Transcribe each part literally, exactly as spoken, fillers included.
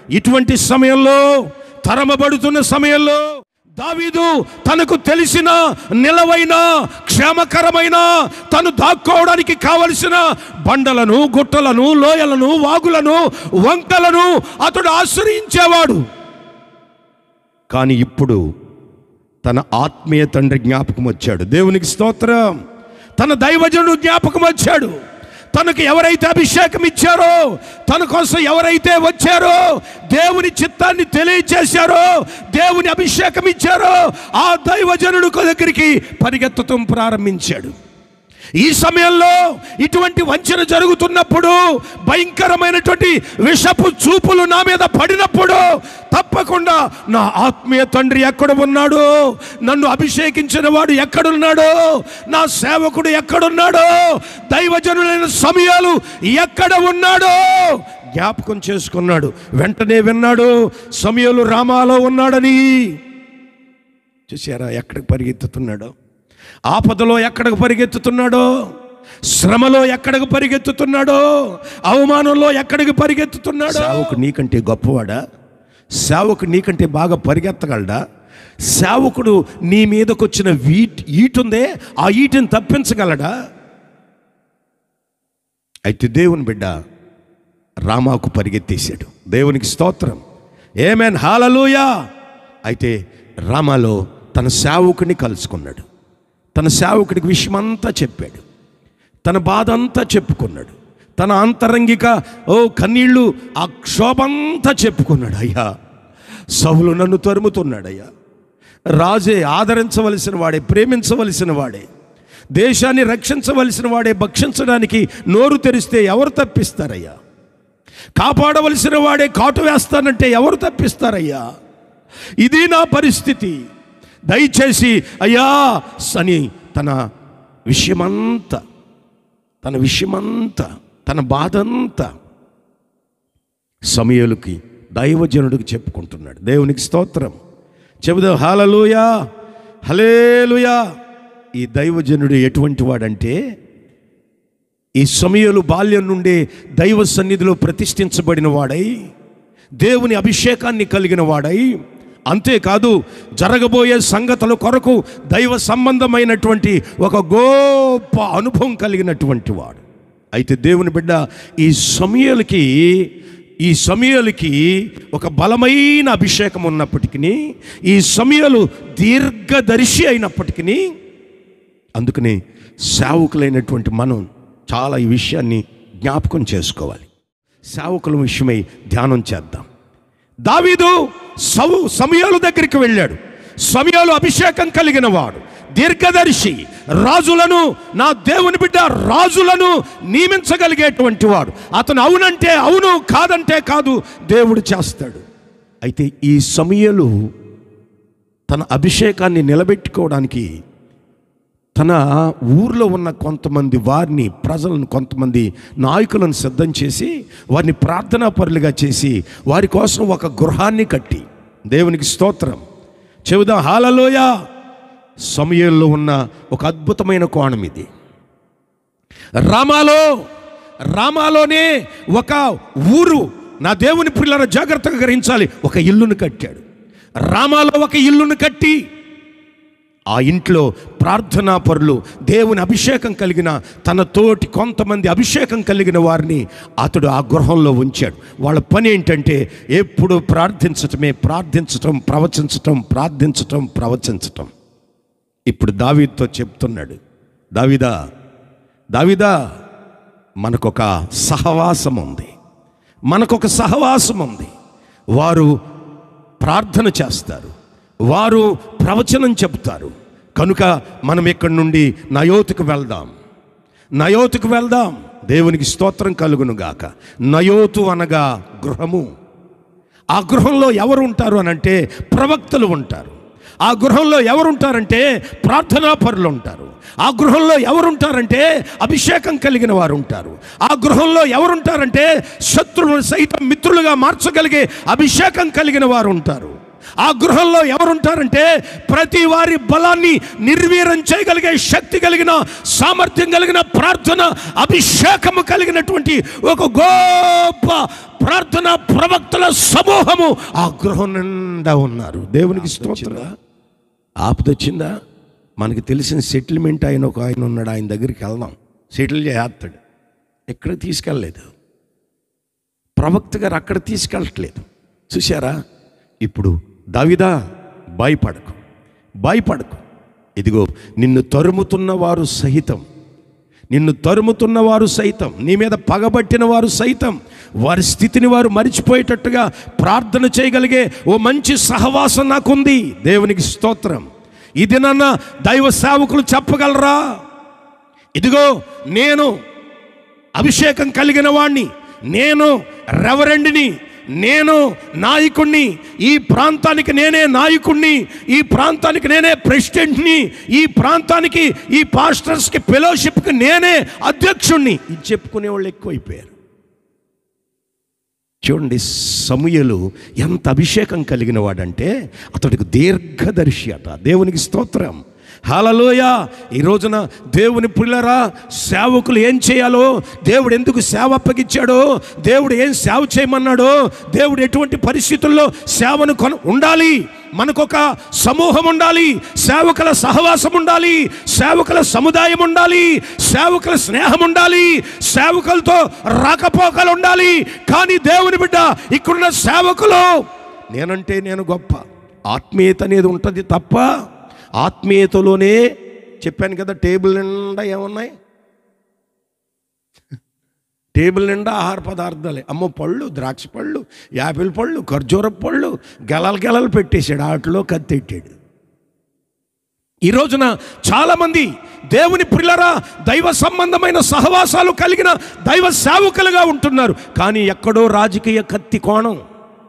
ఇటువంటి సమయంలో, తరమబడుతున్న సమయంలో దావీదు తనకు తెలిసిన నిలవైన క్షేమకరమైన తను దాక్కోవడానికి కావలసిన బండలను, గుట్టలను, లోయలను, వాగులను, వంకలను అతడు ఆశ్రయించేవాడు. కానీ ఇప్పుడు తన ఆత్మీయ తండ్రి జ్ఞాపకం వచ్చాడు. దేవునికి స్తోత్రం. తన దైవజనుడు జ్ఞాపకం వచ్చాడు. తనకు ఎవరైతే అభిషేకం ఇచ్చారో, తన కోసం ఎవరైతే వచ్చారో, దేవుని చిత్తాన్ని తెలియచేశారో, దేవుని అభిషేకం ఇచ్చారో, ఆ దైవజనుడు దగ్గరికి పరిగెత్తడం ప్రారంభించాడు. ఈ సమయంలో ఇటువంటి వంచన జరుగుతున్నప్పుడు, భయంకరమైనటువంటి విషపు చూపులు నా మీద పడినప్పుడు, తప్పకుండా నా ఆత్మీయ తండ్రి ఎక్కడ ఉన్నాడు, నన్ను అభిషేకించిన వాడు ఎక్కడున్నాడో, నా సేవకుడు ఎక్కడున్నాడో, దైవజనులైన సమయాలు ఎక్కడ ఉన్నాడో జ్ఞాపకం చేసుకున్నాడు. వెంటనే విన్నాడు సమయాలు రామాలో ఉన్నాడని. చూసారా ఎక్కడికి పరిగెత్తుతున్నాడో, ఆపదలో ఎక్కడికి పరిగెత్తుతున్నాడో, శ్రమలో ఎక్కడికి పరిగెత్తుతున్నాడో, అవమానంలో ఎక్కడికి పరిగెత్తుతున్నాడో. సేవకుడు నీకంటే గొప్పవాడా? సేవకుడు నీకంటే బాగా పరిగెత్తగలడా? సేవకుడు నీ మీదకి వచ్చిన వీట్ ఈటుందే, ఆ ఈటిని తప్పించగలడా? అయితే దేవుని బిడ్డ రామాకు పరిగెత్తేశాడు. దేవునికి స్తోత్రం. ఆమేన్, హల్లెలూయా. అయితే రామాలో తన సేవకుడిని కలుసుకున్నాడు. తన సేవకుడికి విషయమంతా చెప్పాడు. తన బాధ అంతా చెప్పుకున్నాడు. తన అంతరంగిక ఓ కన్నీళ్ళు, ఆ క్షోభంతా చెప్పుకున్నాడు. అయ్యా, సౌలు నన్ను తరుముతున్నాడయ్యా. రాజే ఆదరించవలసిన వాడే, ప్రేమించవలసిన వాడే, దేశాన్ని రక్షించవలసిన వాడే భక్షించడానికి నోరు తెరిస్తే ఎవరు తప్పిస్తారయ్యా? కాపాడవలసిన వాడే కాటు వేస్తానంటే ఎవరు తప్పిస్తారయ్యా? ఇది నా పరిస్థితి, దయచేసి అయ్యా అని తన విషయమంతా తన విషయమంతా తన బాధంతా సమూయేలుకి, దైవజనుడికి చెప్పుకుంటున్నాడు. దేవునికి స్తోత్రం. చెబుదాం హల్లెలూయా, హల్లెలూయా. ఈ దైవజనుడు ఎటువంటి వాడంటే, ఈ సమూయేలు బాల్యం నుండే దైవ సన్నిధిలో ప్రతిష్ఠించబడిన వాడై, దేవుని అభిషేకాన్ని కలిగిన వాడై, అంతేకాదు జరగబోయే సంగతుల కొరకు దైవ సంబంధమైనటువంటి ఒక గొప్ప అనుభవం కలిగినటువంటి వాడు. అయితే దేవుని బిడ్డ ఈ సమూయేలుకి ఈ సమూయేలుకి ఒక బలమైన అభిషేకం ఉన్నప్పటికీ, ఈ సమూయేలు దీర్ఘదర్శి అయినప్పటికీ, అందుకనే సేవకులైనటువంటి మనం చాలా ఈ విషయాన్ని జ్ఞాపకం చేసుకోవాలి. సేవకుల విషయమై ధ్యానం చేద్దాం. దావీదు సౌ సమూయేలు దగ్గరికి వెళ్ళాడు. సమూయేలు అభిషేకం కలిగిన వాడు, దీర్ఘదర్శి, రాజులను, నా దేవుని బిడ్డ రాజులను నియమించగలిగేటువంటి వాడు. అతను అవునంటే అవును, కాదంటే కాదు, దేవుడు చేస్తాడు. అయితే ఈ సమూయేలు తన అభిషేకాన్ని నిలబెట్టుకోవడానికి తన ఊర్లో ఉన్న కొంతమంది వారిని, ప్రజలను, కొంతమంది నాయకులను సిద్ధం చేసి, వారిని ప్రార్థనా పరులుగా చేసి, వారి కోసం ఒక గృహాన్ని కట్టి, దేవునికి స్తోత్రం, చెబుదాం హల్లెలూయా. సమూయేలులో ఉన్న ఒక అద్భుతమైన కోణం ఇది. రామాలో రామాలోనే ఒక ఊరు, నా దేవుని పిల్లల జాగ్రత్తగా గ్రహించాలి, ఒక ఇల్లును కట్టాడు. రామాలో ఒక ఇల్లును కట్టి, ఆ ఇంట్లో ప్రార్థనా పరులు, దేవుని అభిషేకం కలిగిన తన తోటి కొంతమంది అభిషేకం కలిగిన వారిని అతడు ఆ గృహంలో ఉంచాడు. వాళ్ళ పని ఏంటంటే ఎప్పుడు ప్రార్థించటమే, ప్రార్థించటం, ప్రవచించటం, ప్రార్థించటం, ప్రవచించటం. ఇప్పుడు దావీదుతో చెప్తున్నాడు, దావీదా దావీదా మనకొక సహవాసం ఉంది, మనకొక సహవాసం ఉంది. వారు ప్రార్థన చేస్తారు, వారు ప్రవచనం చెప్తారు. కనుక మనం ఇక్కడి నుండి నయోతుకు వెళ్దాం, నయోతుకు వెళ్దాం. దేవునికి స్తోత్రం కలుగును గాక. నయోతు అనగా గృహము. ఆ గృహంలో ఎవరు ఉంటారు అనంటే ప్రవక్తలు ఉంటారు. ఆ గృహంలో ఎవరుంటారంటే ప్రార్థనా పరులు ఉంటారు. ఆ గృహంలో ఎవరుంటారంటే అభిషేకం కలిగిన వారు ఉంటారు. ఆ గృహంలో ఎవరుంటారంటే శత్రువులను సైతం మిత్రులుగా మార్చగలిగే అభిషేకం కలిగిన వారు ఉంటారు. ఆ గృహంలో ఎవరుంటారంటే ప్రతి వారి బలాన్ని నిర్వీర్యం చేయగలిగే శక్తి కలిగిన, సామర్థ్యం కలిగిన, ప్రార్థన అభిషేకము కలిగినటువంటి ఒక గొప్ప ప్రార్థన ప్రవక్తల సమూహము ఆ గృహం నిండా ఉన్నారు. దేవునికి స్తోత్రం. ఆపదొచ్చిందా? మనకి తెలిసిన సెటిల్మెంట్ ఆయన ఒక ఆయన ఉన్నాడు, ఆయన దగ్గరికి వెళ్దాం, సెటిల్ చేస్తాడు. ఎక్కడ తీసుకెళ్ళలేదు, ప్రవక్త గారు అక్కడ తీసుకెళ్ళట్లేదు. చూశారా? ఇప్పుడు దావీదా, భయపడకు, భయపడకు, ఇదిగో నిన్ను తరుముతున్న వారు సహితం, నిన్ను తరుముతున్న వారు సైతం, నీ మీద పగబట్టిన వారు సైతం వారి స్థితిని వారు మరిచిపోయేటట్టుగా ప్రార్థన చేయగలిగే ఓ మంచి సహవాసం నాకుంది. దేవునికి స్తోత్రం. ఇది నన్న దైవ సేవకులు చెప్పగలరా? ఇదిగో నేను అభిషేకం కలిగిన వాణ్ణి, నేను రెవరెండ్ని, నేను నాయకుణ్ణి, ఈ ప్రాంతానికి నేనే నాయకుణ్ణి, ఈ ప్రాంతానికి నేనే ప్రెసిడెంట్ని, ఈ ప్రాంతానికి, ఈ పాస్టర్స్కి, ఫెలోషిప్కి నేనే అధ్యక్షుణ్ణి, ఇది చెప్పుకునే వాళ్ళు ఎక్కువైపోయారు. చూడండి, సమూయేలు ఎంత అభిషేకం కలిగిన వాడంటే అతడికి దీర్ఘదర్శి అట. దేవునికి స్తోత్రం. హల్లెలూయా. ఈ రోజున దేవుని పిల్లరా, సేవకులు ఏం చేయాలో, దేవుడు ఎందుకు సేవ అప్పగించాడో, దేవుడు ఏం సేవ చేయమన్నాడో, దేవుడు ఎటువంటి పరిస్థితుల్లో సేవను కొన ఉండాలి, మనకొక సమూహం ఉండాలి, సేవకుల సహవాసం ఉండాలి, సేవకుల సముదాయం ఉండాలి, సేవకుల స్నేహం ఉండాలి, సేవకులతో రాకపోకలు ఉండాలి. కానీ దేవుని బిడ్డ, ఇక్కడున్న సేవకులు నేనంటే నేను గొప్ప, ఆత్మీయత అనేది ఉంటుంది తప్ప, ఆత్మీయతలోనే చెప్పాను కదా, టేబుల్ నిండా ఏమున్నాయి, టేబుల్ నిండా ఆహార పదార్థాలే. అమ్మో, పళ్ళు, ద్రాక్ష పళ్ళు, యాపిల్ పళ్ళు, ఖర్జూర పళ్ళు గెలలు గెలలు పెట్టేశాడు, వాటిలో కత్తెట్టాడు. ఈ రోజున చాలామంది దేవుని పిల్లరా, దైవ సంబంధమైన సహవాసాలు కలిగిన దైవ సేవకులుగా ఉంటున్నారు. కానీ ఎక్కడో రాజకీయ కత్తి కోణం,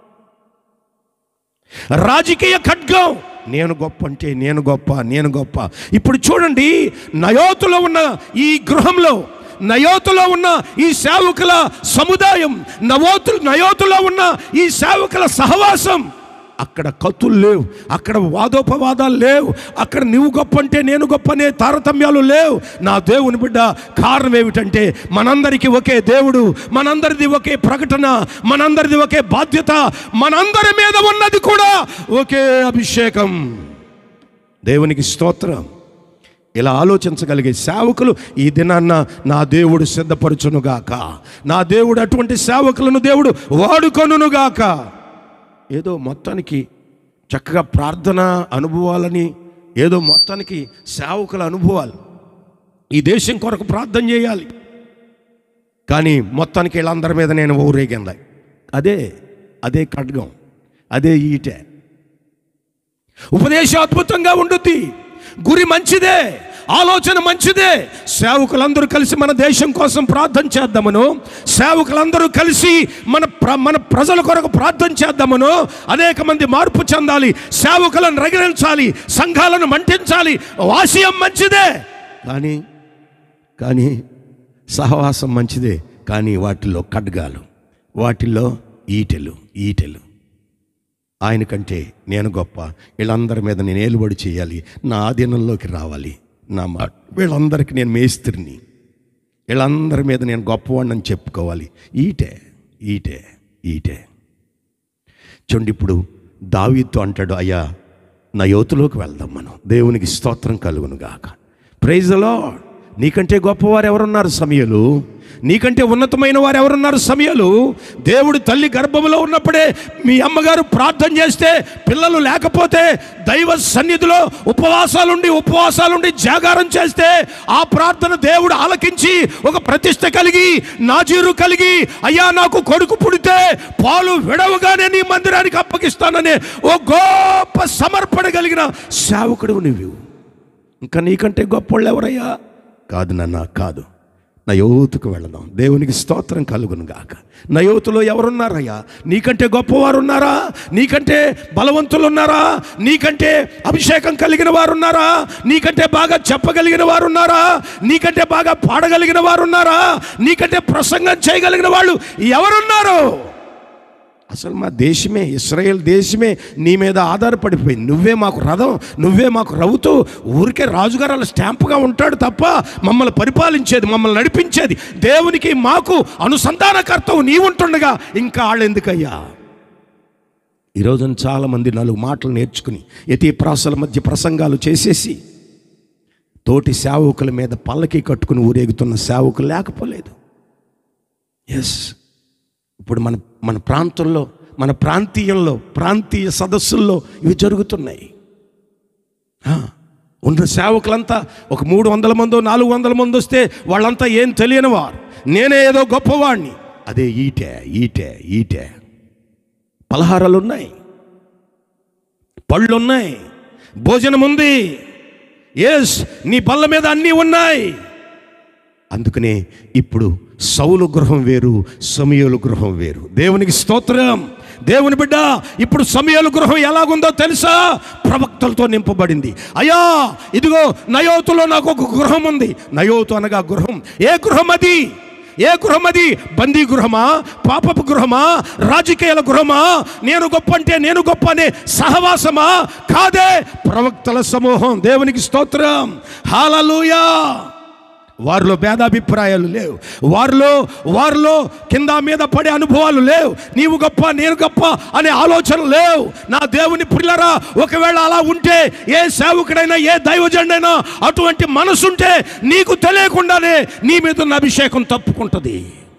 రాజకీయ ఖడ్గం, నేను గొప్ప అంటే నేను గొప్ప, నేను గొప్ప. ఇప్పుడు చూడండి, నయోతులో ఉన్న ఈ గృహంలో, నయోతులో ఉన్న ఈ సేవకుల సముదాయం, నవోతు నయోతులో ఉన్న ఈ సేవకుల సహవాసం, అక్కడ కత్తులు లేవు, అక్కడ వాదోపవాదాలు లేవు, అక్కడ నువ్వు గొప్ప అంటే నేను గొప్ప అనే తారతమ్యాలు లేవు. నా దేవుని బిడ్డ, కారణం ఏమిటంటే మనందరికీ ఒకే దేవుడు, మనందరిది ఒకే ప్రకటన, మనందరిది ఒకే బాధ్యత, మనందరి మీద ఉన్నది కూడా ఒకే అభిషేకం. దేవునికి స్తోత్రం. ఇలా ఆలోచించగలిగే సేవకులు ఈ దినాన్న నా దేవుడు సిద్ధపరచునుగాక, నా దేవుడు అటువంటి సేవకులను దేవుడు వాడుకొనుగాక. ఏదో మొత్తానికి చక్కగా ప్రార్థన అనుభవాలని, ఏదో మొత్తానికి సేవకుల అనుభవాలు, ఈ దేశం కొరకు ప్రార్థన చేయాలి, కానీ మొత్తానికి వీళ్ళందరి మీద నేను ఊరేగిందా, అదే అదే ఖడ్గం, అదే ఈటే. ఉపదేశం అద్భుతంగా ఉంటుంది, గురి మంచిదే, ఆలోచన మంచిదే. సేవకులందరూ కలిసి మన దేశం కోసం ప్రార్థన చేద్దామను, సేవకులందరూ కలిసి మన ప్ర మన ప్రజల కొరకు ప్రార్థన చేద్దామను, అనేక మంది మార్పు చెందాలి, సేవకులను రగిలించాలి, సంఘాలను మంటించాలి, వాసియం మంచిదే. కానీ కానీ సహవాసం మంచిదే, కానీ వాటిల్లో ఖడ్గాలు, వాటిల్లో ఈటెలు ఈటెలు ఆయన కంటే నేను గొప్ప, వీళ్ళందరి మీద నేను ఏలుబడి చేయాలి, నా ఆధీనంలోకి రావాలి, నా మా వీళ్ళందరికీ నేను మేస్త్రిని, వీళ్ళందరి మీద నేను గొప్పవాడిని అని చెప్పుకోవాలి. ఈటే ఈటే ఈటే. చూడండి, ఇప్పుడు దావీదుతో అంటాడు, అయ్యా నా యోతులోకి వెళ్దాం మనం, దేవునికి స్తోత్రం కలుగును గాక. Praise the Lord. నీకంటే గొప్పవారు ఎవరున్నారు సమయలు, నీకంటే ఉన్నతమైన వారు ఎవరున్నారు సమయలు. దేవుడు తల్లి గర్భంలో ఉన్నప్పుడే మీ అమ్మగారు ప్రార్థన చేస్తే, పిల్లలు లేకపోతే దైవ సన్నిధిలో ఉపవాసాలుండి ఉపవాసాలుండి జాగారం చేస్తే, ఆ ప్రార్థన దేవుడు ఆలకించి ఒక ప్రతిష్ట కలిగి, నాజీరు కలిగి, అయ్యా నాకు కొడుకు పుడితే పాలు విడవగానే నీ మందిరానికి అప్పగిస్తాననే ఓ గొప్ప సమర్పణ కలిగిన సేవకుడు నువ్వు. ఇంకా నీకంటే గొప్పవాళ్ళు ఎవరయ్యా? కాదు నాన్న, కాదు. నా యోతుకు వెళదాం, దేవునికి స్తోత్రం కలుగును గాక. నా యోతులో ఎవరున్నారయ్యా? నీకంటే గొప్పవారు ఉన్నారా? నీకంటే బలవంతులు ఉన్నారా? నీకంటే అభిషేకం కలిగిన వారు ఉన్నారా? నీకంటే బాగా చెప్పగలిగిన వారు ఉన్నారా? నీకంటే బాగా పాడగలిగిన వారు ఉన్నారా? నీకంటే ప్రసంగం చేయగలిగిన వాళ్ళు ఎవరున్నారు? అసలు మా దేశమే, ఇశ్రాయేల్ దేశమే నీ మీద ఆధారపడిపోయింది. నువ్వే మాకు రథం, నువ్వే మాకు రవ్వుతూ, ఊరికే రాజుగారు అలా స్టాంపుగా ఉంటాడు తప్ప మమ్మల్ని పరిపాలించేది, మమ్మల్ని నడిపించేది, దేవునికి మాకు అనుసంధానకర్తవు నీవుంటుండగా ఇంకా వాళ్ళు ఎందుకయ్యా? ఈరోజు చాలామంది నాలుగు మాటలు నేర్చుకుని యతి ప్రాసల మధ్య ప్రసంగాలు చేసేసి తోటి సేవకుల మీద పల్లకి కట్టుకుని ఊరేగుతున్న సేవకులు లేకపోలేదు. ఎస్, ఇప్పుడు మన మన ప్రాంతంలో, మన ప్రాంతీయంలో, ప్రాంతీయ సదస్సుల్లో ఇవి జరుగుతున్నాయి. ఉన్న సేవకులంతా ఒక మూడు వందల మందో నాలుగు వందల మంది వస్తే వాళ్ళంతా ఏం తెలియని వారు, నేనే ఏదో గొప్పవాడిని. అదే ఈటే ఈటే ఈటే పలహారాలు ఉన్నాయి, పళ్ళున్నాయి, భోజనం ఉంది. ఎస్, నీ బల్ల మీద అన్నీ ఉన్నాయి. అందుకనే ఇప్పుడు సౌలు గృహం వేరు, సమూయేలు గృహం వేరు. దేవునికి స్తోత్రం. దేవుని బిడ్డ, ఇప్పుడు సమూయేలు గృహం ఎలాగుందో తెలుసా? ప్రవక్తలతో నింపబడింది. అయ్యా, ఇదిగో నయోతులో నాకు ఒక గృహం ఉంది. నయోతు అనగా గృహం. ఏ గృహం అది? ఏ గృహం అది? బందీ గృహమా? పాపపు గృహమా? రాజకీయాల గృహమా? నేను గొప్ప అంటే నేను గొప్ప అనే సహవాసమా? కాదే, ప్రవక్తల సమూహం. దేవునికి స్తోత్రం. హల్లెలూయా. వారిలో భేదాభిప్రాయాలు లేవు, వారిలో వారిలో కింద మీద పడే అనుభవాలు లేవు, నీవు గొప్ప నేను గొప్ప అనే ఆలోచన లేవు. నా దేవుని ప్రియులారా, ఒకవేళ అలా ఉంటే, ఏ సేవకుడైనా ఏ దైవజనుడైనా అటువంటి మనసుంటే నీకు తెలియకుండానే నీ మీద ఉన్న అభిషేకం తప్పుకుంటుంది.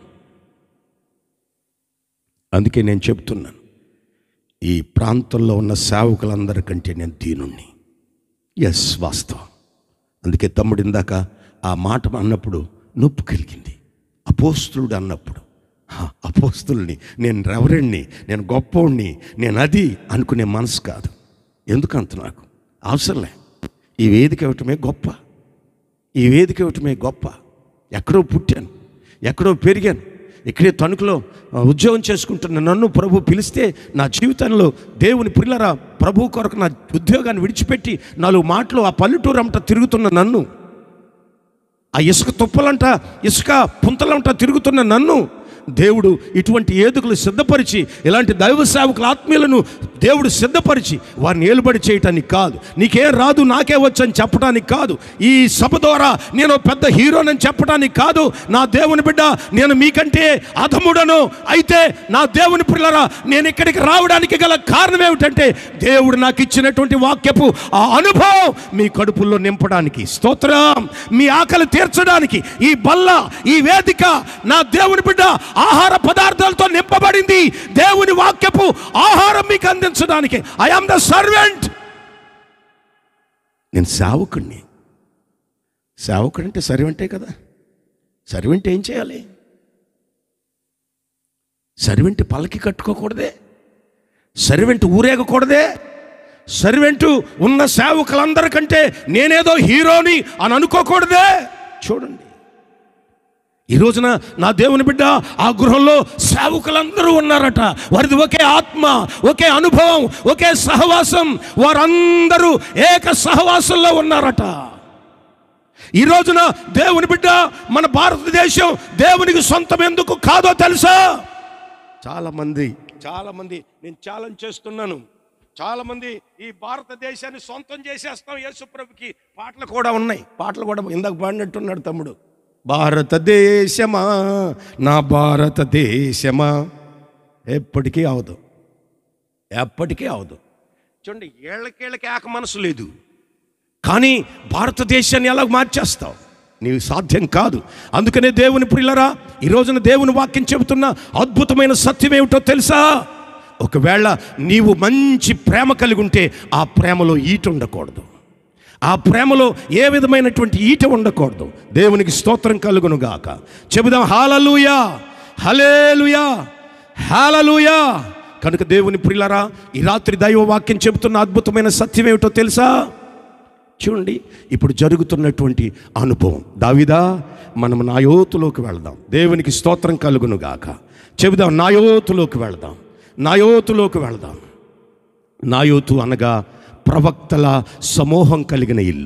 అందుకే నేను చెప్తున్నాను, ఈ ప్రాంతంలో ఉన్న సేవకులందరికంటే నేను దీనుణ్ణి. ఎస్, వాస్తవం. అందుకే తమ్ముడు ఇందాక ఆ మాట అన్నప్పుడు నొప్పి కలిగింది. అపోస్తులుడు అన్నప్పుడు, అపోస్తుల్ని, నేను రెవరెండ్ని, నేను గొప్పోడిని, నేను అది అనుకునే మనసు కాదు. ఎందుకంత నాకు అవసరంలే. ఈ వేదిక ఇవ్వటమే గొప్ప, ఈ వేదిక ఇవ్వటమే గొప్ప. ఎక్కడో పుట్టాను, ఎక్కడో పెరిగాను, ఇక్కడే తణుకులో ఉద్యోగం చేసుకుంటున్న నన్ను ప్రభు పిలిస్తే నా జీవితంలో దేవుని ప్రియులారా, ప్రభు కొరకు నా ఉద్యోగాన్ని విడిచిపెట్టి నాలుగు మాటలు ఆ పల్లెటూరు అంతా తిరుగుతున్న నన్ను, ఆ ఇసుక తుప్పలంట, ఇసుక పుంతలంట తిరుగుతున్న నన్ను దేవుడు ఇటువంటి ఏదుకులు సిద్ధపరిచి, ఇలాంటి దైవ సేవకుల ఆత్మీయులను దేవుడు సిద్ధపరిచి వారిని ఏలుబడి చేయటానికి కాదు, నీకేం రాదు నాకే వచ్చని చెప్పడానికి కాదు, ఈ సభ ద్వారా నేను పెద్ద హీరోనని చెప్పడానికి కాదు. నా దేవుని బిడ్డ, నేను మీకంటే అధముడను. అయితే నా దేవుని పిల్లరా, నేను ఇక్కడికి రావడానికి గల కారణం ఏమిటంటే, దేవుడు నాకు ఇచ్చినటువంటి వాక్యపు ఆ అనుభవం మీ కడుపుల్లో నింపడానికి, స్తోత్రం, మీ ఆకలి తీర్చడానికి ఈ బల్ల, ఈ వేదిక నా దేవుని బిడ్డ ఆహార పదార్థాలతో నింపబడింది. దేవుని వాక్యపు ఆహారం మీకు అందించడానికి. I am the servant. నేను సేవకుడిని. సేవకుడు అంటే సర్వెంటే కదా. సర్వెంట్ ఏం చేయాలి? సర్వెంట్ పల్లకి కట్టుకోకూడదే, సర్వెంట్ ఊరేగకూడదే. సర్వెంటు ఉన్న సేవకులందరికంటే నేనేదో హీరోని అని అనుకోకూడదే. చూడండి, ఈ రోజున నా దేవుని బిడ్డ, ఆ గృహంలో సేవకులందరూ ఉన్నారట. వారిది ఒకే ఆత్మ, ఒకే అనుభవం, ఒకే సహవాసం. వారందరూ ఏక సహవాసంలో ఉన్నారట. ఈ రోజున దేవుని బిడ్డ, మన భారతదేశం దేవునికి సొంతం ఎందుకు కాదో తెలుసా? చాలామంది చాలామంది నేను ఛాలెంజ్ చేస్తున్నాను, చాలామంది ఈ భారతదేశాన్ని సొంతం చేసేస్తాం యేసుప్రభుకి. పాటలు కూడా ఉన్నాయి, పాటలు కూడా ఇందాక పాడినట్టున్నాడు తమ్ముడు. భారతదేశమా నా భారతదేశమా, ఎప్పటికీ అవదు, ఎప్పటికీ అవదు. చూడండి, ఏళ్ళకేళ్ళకి ఏక మనసు లేదు, కానీ భారతదేశాన్ని ఎలా మార్చేస్తావు? నీవు సాధ్యం కాదు. అందుకనే దేవుని ప్రియులరా, ఈ రోజున దేవుని వాక్యం చెబుతున్న అద్భుతమైన సత్యం ఏమిటో తెలుసా? ఒకవేళ నీవు మంచి ప్రేమ కలిగి ఉంటే ఆ ప్రేమలో ఈట ఉండకూడదు, ఆ ప్రేమలో ఏ విధమైనటువంటి ఈట ఉండకూడదు. దేవునికి స్తోత్రం కలుగును గాక. చెబుదాం హల్లెలూయా, హల్లెలూయా, హల్లెలూయా. కనుక దేవుని ప్రియులారా, ఈ రాత్రి దైవ వాక్యం చెబుతున్న అద్భుతమైన సత్యం ఏమిటో తెలుసా? చూడండి, ఇప్పుడు జరుగుతున్నటువంటి అనుభవం. దావీదా, మనం నాయోతులోకి వెళదాం. దేవునికి స్తోత్రం కలుగును గాక. చెబుదాం, నాయోతులోకి వెళదాం, నాయోతులోకి వెళదాం. నాయోతు అనగా ప్రవక్తల సమూహం కలిగిన ఇల్లు.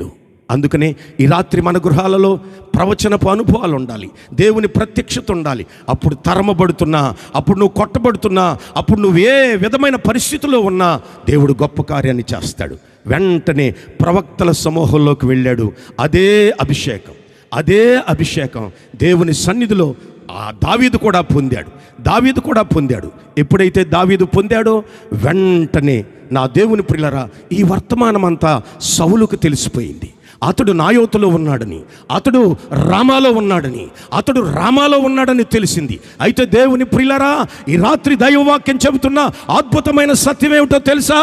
అందుకనే ఈ రాత్రి మన గృహాలలో ప్రవచనపు అనుభవాలు ఉండాలి, దేవుని ప్రత్యక్షత ఉండాలి. అప్పుడు తరమబడుతున్నా, అప్పుడు నువ్వు కొట్టబడుతున్నా, అప్పుడు నువ్వు ఏ విధమైన పరిస్థితుల్లో ఉన్నా దేవుడు గొప్ప కార్యాన్ని చేస్తాడు. వెంటనే ప్రవక్తల సమూహంలోకి వెళ్ళాడు. అదే అభిషేకం అదే అభిషేకం దేవుని సన్నిధిలో ఆ దావీదు కూడా పొందాడు దావీదు కూడా పొందాడు ఎప్పుడైతే దావీదు పొందాడో వెంటనే నా దేవుని ప్రియులారా, ఈ వర్తమానం అంతా సౌలుకు తెలిసిపోయింది. అతడు నాయోతులో ఉన్నాడని, అతడు రామాలో ఉన్నాడని అతడు రామాలో ఉన్నాడని తెలిసింది. అయితే దేవుని ప్రియులారా, ఈ రాత్రి దైవవాక్యం చెబుతున్న అద్భుతమైన సత్యం ఏమిటో తెలుసా?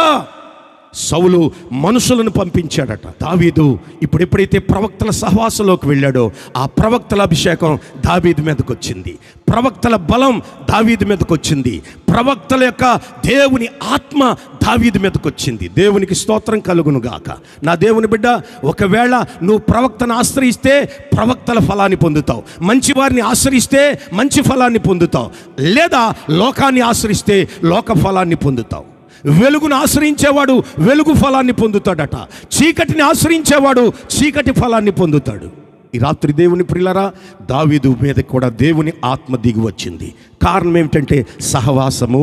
సౌలు మనుషులను పంపించాడట. దావీదు ఇప్పుడు ఎప్పుడైతే ప్రవక్తల సహవాసంలోకి వెళ్ళాడో ఆ ప్రవక్తల అభిషేకం దావీదు మీదకి వచ్చింది, ప్రవక్తల బలం దావీదు మీదకి వచ్చింది, ప్రవక్తల యొక్క దేవుని ఆత్మ దావీదు మీదకి వచ్చింది. దేవునికి స్తోత్రం కలుగును గాక. నా దేవుని బిడ్డ, ఒకవేళ నువ్వు ప్రవక్తను ఆశ్రయిస్తే ప్రవక్తల ఫలాన్ని పొందుతావు, మంచి వారిని ఆశ్రయిస్తే మంచి ఫలాన్ని పొందుతావు, లేదా లోకాన్ని ఆశ్రయిస్తే లోక ఫలాన్ని పొందుతావు. వెలుగును ఆశ్రయించేవాడు వెలుగు ఫలాన్ని పొందుతాడట, చీకటిని ఆశ్రయించేవాడు చీకటి ఫలాన్ని పొందుతాడు. ఈ రాత్రి దేవుని ప్రియులారా, దావీదు మీద కూడా దేవుని ఆత్మ దిగి వచ్చింది. కారణం ఏమిటంటే సహవాసము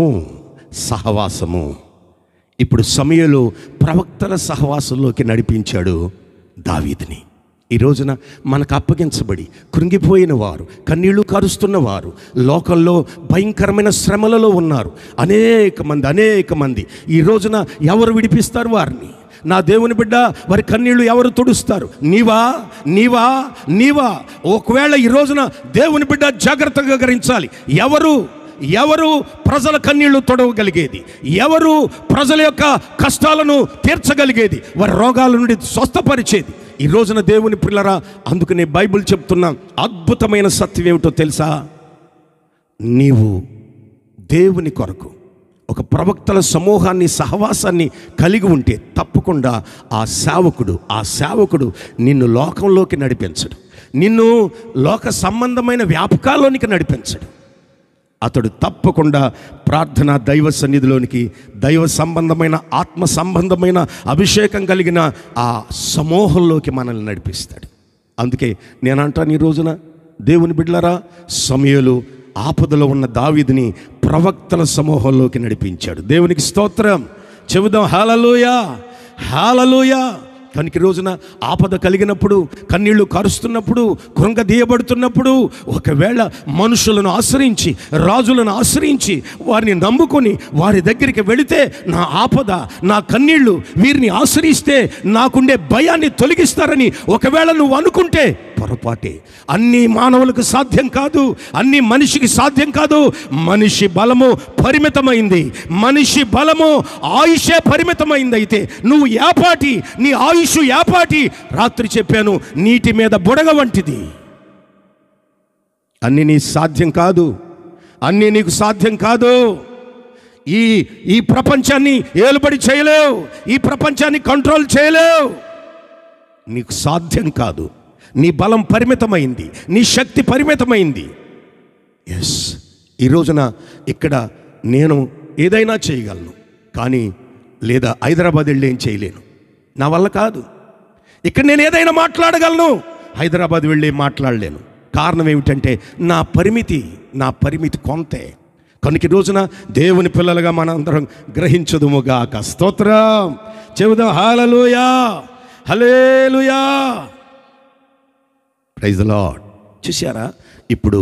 సహవాసము ఇప్పుడు సమూయేలు ప్రవక్తల సహవాసంలోకి నడిపించాడు దావీదుని. ఈ రోజున మనకు అప్పగించబడి కృంగిపోయిన వారు, కన్నీళ్లు కారుస్తున్న వారు, లోకంలో భయంకరమైన శ్రమలలో ఉన్నారు అనేక మంది అనేక మంది ఈ రోజున ఎవరు విడిపిస్తారు వారిని? నా దేవుని బిడ్డ, వారి కన్నీళ్లు ఎవరు తుడుస్తారు? నీవా నీవా నీవా ఒకవేళ ఈ రోజున దేవుని బిడ్డ జాగ్రత్తగా గ్రహించాలి. ఎవరు ఎవరు ప్రజల కన్నీళ్లు తొడవగలిగేది? ఎవరు ప్రజల యొక్క కష్టాలను తీర్చగలిగేది? వారి రోగాల నుండి స్వస్థపరిచేది? ఈ రోజున దేవుని పిల్లరా, అందుకనే బైబిల్ చెప్తున్న అద్భుతమైన సత్యం ఏమిటో తెలుసా? నీవు దేవుని కొరకు ఒక ప్రవక్తల సమూహాన్ని సహవాసాన్ని కలిగి ఉంటే తప్పకుండా ఆ సేవకుడు ఆ సేవకుడు నిన్ను లోకంలోకి నడిపించడు, నిన్ను లోక సంబంధమైన వ్యాపకాల్లోనికి నడిపించడు. అతడు తప్పకుండా ప్రార్థన దైవ సన్నిధిలోనికి, దైవ సంబంధమైన ఆత్మ సంబంధమైన అభిషేకం కలిగిన ఆ సమూహంలోకి మనల్ని నడిపిస్తాడు. అందుకే నేను అంటాను, ఈ రోజున దేవుని బిడ్డలారా, సమూయేలు ఆపదలో ఉన్న దావీదుని ప్రవక్తల సమూహంలోకి నడిపించాడు. దేవునికి స్తోత్రం చెబుదాం. హల్లెలూయా హల్లెలూయా. కనుక ఈ రోజున ఆపద కలిగినప్పుడు, కన్నీళ్లు కారుస్తున్నప్పుడు, కృంగదీయబడుతున్నప్పుడు, ఒకవేళ మనుషులను ఆశ్రయించి రాజులను ఆశ్రయించి వారిని నమ్ముకొని వారి దగ్గరికి వెళితే నా ఆపద నా కన్నీళ్లు వీరిని ఆశ్రయిస్తే నాకుండే భయాన్ని తొలగిస్తారని ఒకవేళ నువ్వు అనుకుంటే పొరపాటే. అన్ని మానవులకు సాధ్యం కాదు, అన్ని మనిషికి సాధ్యం కాదు. మనిషి బలము పరిమితమైంది, మనిషి బలము ఆయుషే పరిమితమైంది. అయితే నువ్వు ఏపాటి, నీ ఆయుష్ ఏపాటి? రాత్రి చెప్పాను, నీటి మీద బుడగ వంటిది. అన్ని నీ సాధ్యం కాదు, అన్ని నీకు సాధ్యం కాదు. ఈ ఈ ప్రపంచాన్ని ఏలుబడి చేయలేవు, ఈ ప్రపంచాన్ని కంట్రోల్ చేయలేవు. నీకు సాధ్యం కాదు. నీ బలం పరిమితమైంది, నీ శక్తి పరిమితమైంది. ఎస్, ఈ రోజున ఇక్కడ నేను ఏదైనా చేయగలను, కానీ లేదా హైదరాబాద్ వెళ్ళి ఏం చేయలేను, నా వల్ల కాదు. ఇక్కడ నేను ఏదైనా మాట్లాడగలను, హైదరాబాద్ వెళ్ళి మాట్లాడలేను. కారణం ఏమిటంటే నా పరిమితి నా పరిమితి కొంతే. కనుక ఈ రోజున దేవుని పిల్లలుగా మనందరం గ్రహించదుముగాక. స్తోత్రం చెబుదాం. Hallelujah hallelujah. Praise the Lord. చూశారా, ఇప్పుడు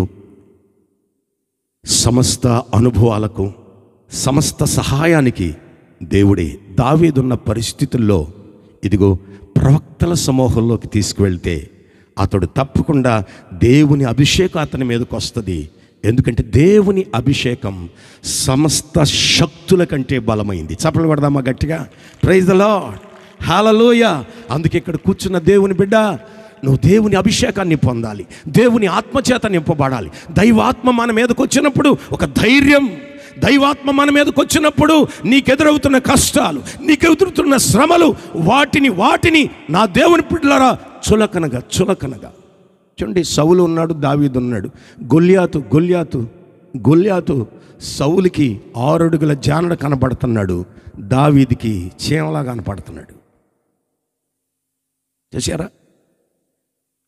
సమస్త అనుభవాలకు సమస్త సహాయానికి దేవుడే దావీదున్న పరిస్థితుల్లో ఇదిగో ప్రవక్తల సమూహంలోకి తీసుకువెళ్తే అతడు తప్పకుండా దేవుని అభిషేకం అతని మీదకి వస్తుంది. ఎందుకంటే దేవుని అభిషేకం సమస్త శక్తుల కంటే బలమైంది. చప్పట్లు కొడదామా గట్టిగా? Praise the Lord hallelujah. అందుకే ఇక్కడ కూర్చున్న దేవుని బిడ్డ, నువ్వు దేవుని అభిషేకాన్ని పొందాలి, దేవుని ఆత్మచేత నింపబడాలి. దైవాత్మ మన మీదకి వచ్చినప్పుడు ఒక ధైర్యం, దైవాత్మ మన మీదకి వచ్చినప్పుడు నీకెదురవుతున్న కష్టాలు, నీకెదురుతున్న శ్రమలు, వాటిని వాటిని నా దేవుని బిడ్డలారా చులకనగా చులకనగా చూడండి. సౌలు ఉన్నాడు, దావీదు ఉన్నాడు. గొల్యాతు గొల్యాతు గొల్యాతు సౌలుకి ఆరడుగుల జానడ కనపడుతున్నాడు, దావీదుకి చీమలా కనపడుతున్నాడు. చూసారా?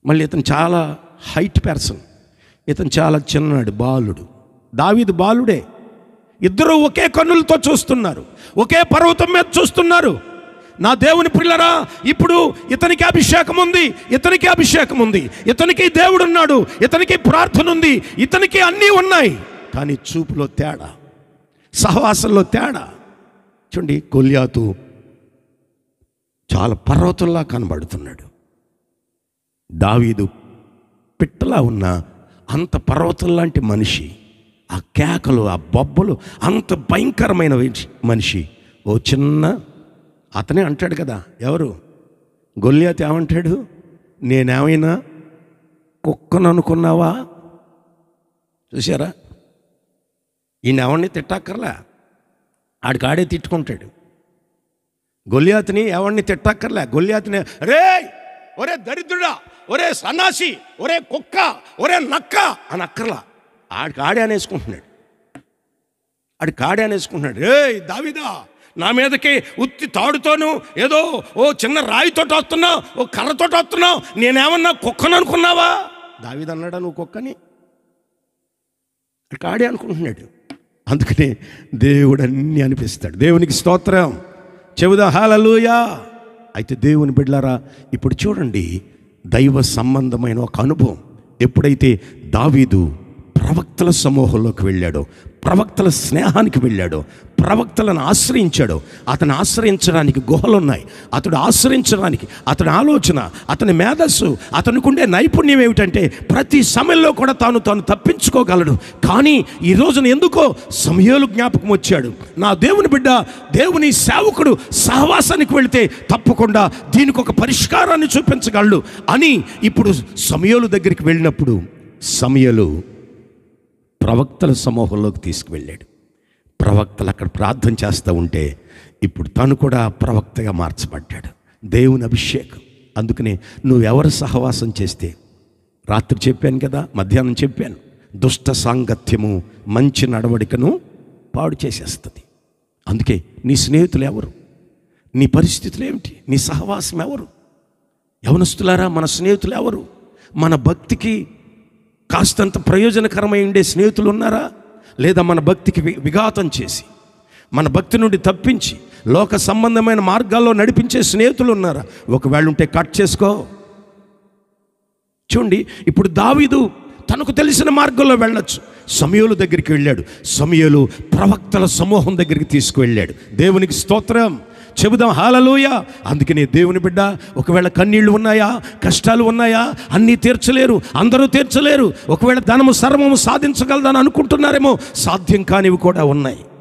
మళ్ళీ ఇతను చాలా హైట్ పర్సన్, ఇతను చాలా చిన్ననాడు బాలుడు. దావీదు బాలుడే. ఇద్దరూ ఒకే కన్నులతో చూస్తున్నారు, ఒకే పర్వతం మీద చూస్తున్నారు. నా దేవుని పిల్లరా, ఇప్పుడు ఇతనికి అభిషేకం ఉంది, ఇతనికి అభిషేకం ఉంది, ఇతనికి దేవుడు ఉన్నాడు, ఇతనికి ప్రార్థన ఉంది, ఇతనికి అన్నీ ఉన్నాయి. కానీ చూపులో తేడా, సహవాసంలో తేడా. చూడండి, గొల్యాతు చాలా పర్వతంలా కనబడుతున్నాడు. దావీదు పిట్టలా ఉన్న అంత పర్వతం లాంటి మనిషి. ఆ కేకలు, ఆ బొబ్బలు అంత భయంకరమైన మనిషి. ఓ చిన్న అతనే అంటాడు కదా, ఎవరు గొల్యాతు ఏమంటాడు? నేనేమైనా కుక్కను అనుకున్నావా? చూసారా, ఈయన ఎవరిని తిట్టక్కర్లా, ఆడికి ఆడే తిట్టుకుంటాడు. గొల్యాతుని ఎవరిని తిట్టక్కర్లే. గొల్యాతుని రే ఒరే దరిద్రుడా, ఒరే సన్నాసి, ఒరే కుక్క, ఒరే నక్క అని అక్కర్లా, ఆడికి ఆడే అనేసుకుంటున్నాడు. ఆడికి ఆడే అనేసుకుంటున్నాడు. రే దావీదా, నా మీదకి ఉత్తి తాడుతోను ఏదో ఓ చిన్న రాయితో వస్తున్నావు, ఓ కర్రతో వస్తున్నావు, నేనేమన్నా కుక్కను అనుకున్నావా? దావీదు అన్నాడా నువ్వు కుక్కని? ఆడికి ఆడే అనుకుంటున్నాడు. అందుకనే దేవుడు అన్నీ అనిపిస్తాడు. దేవునికి స్తోత్రం చెబుదా, హల్లెలూయా. అయితే దేవుని బిడ్డలారా, ఇప్పుడు చూడండి, దైవ సంబంధమైన ఒక అనుభవం. ఎప్పుడైతే దావీదు ప్రవక్తల సమూహంలోకి వెళ్ళాడో, ప్రవక్తల స్నేహానికి వెళ్ళాడో, ప్రవక్తలను ఆశ్రయించాడో, అతను ఆశ్రయించడానికి గుహలున్నాయి. అతడు ఆశ్రయించడానికి అతని ఆలోచన, అతని మేధస్సు, అతనికి ఉండే నైపుణ్యం ఏమిటంటే ప్రతి సమయంలో కూడా తాను తాను తప్పించుకోగలడు. కానీ ఈ రోజున ఎందుకో సమూయేలు జ్ఞాపకం వచ్చాడు. నా దేవుని బిడ్డ, దేవుని సేవకుడు సహవాసానికి వెళితే తప్పకుండా దీనికి ఒక పరిష్కారాన్ని చూపించగలడు అని ఇప్పుడు సమూయేలు దగ్గరికి వెళ్ళినప్పుడు సమూయేలు ప్రవక్తల సమూహంలోకి తీసుకువెళ్ళాడు. ప్రవక్తలు అక్కడ ప్రార్థన చేస్తూ ఉంటే ఇప్పుడు తను కూడా ప్రవక్తగా మార్చబడ్డాడు. దేవుని అభిషేకం. అందుకనే నువ్వెవరు సహవాసం చేస్తే, రాత్రి చెప్పాను కదా, మధ్యాహ్నం చెప్పాను, దుష్ట సాంగత్యము మంచి నడవడికను పాడు చేసేస్తుంది. అందుకే నీ స్నేహితులు ఎవరు, నీ పరిస్థితులు ఏమిటి, నీ సహవాసం ఎవరు? యవనస్తులారా, మన స్నేహితులు ఎవరు? మన భక్తికి కాస్తంత ప్రయోజనకరమై ఉండే స్నేహితులు ఉన్నారా? లేదా మన భక్తికి విఘాతం చేసి, మన భక్తి నుండి తప్పించి లోక సంబంధమైన మార్గాల్లో నడిపించే స్నేహితులు ఉన్నారా? ఒకవేళ ఉంటే కట్ చేసుకో. చూడండి, ఇప్పుడు దావీదు తనకు తెలిసిన మార్గంలో వెళ్ళొచ్చు. సమూయేలు దగ్గరికి వెళ్ళాడు. సమూయేలు ప్రవక్తల సమూహం దగ్గరికి తీసుకువెళ్ళాడు. దేవునికి స్తోత్రం చెబుదాం, హల్లెలూయా. అందుకనే దేవుని బిడ్డ, ఒకవేళ కన్నీళ్లు ఉన్నాయా, కష్టాలు ఉన్నాయా, అన్నీ తీర్చలేరు, అందరూ తీర్చలేరు. ఒకవేళ ధనము సర్వము సాధించగలదని అనుకుంటున్నారేమో, సాధ్యం కానివి కూడా ఉన్నాయి.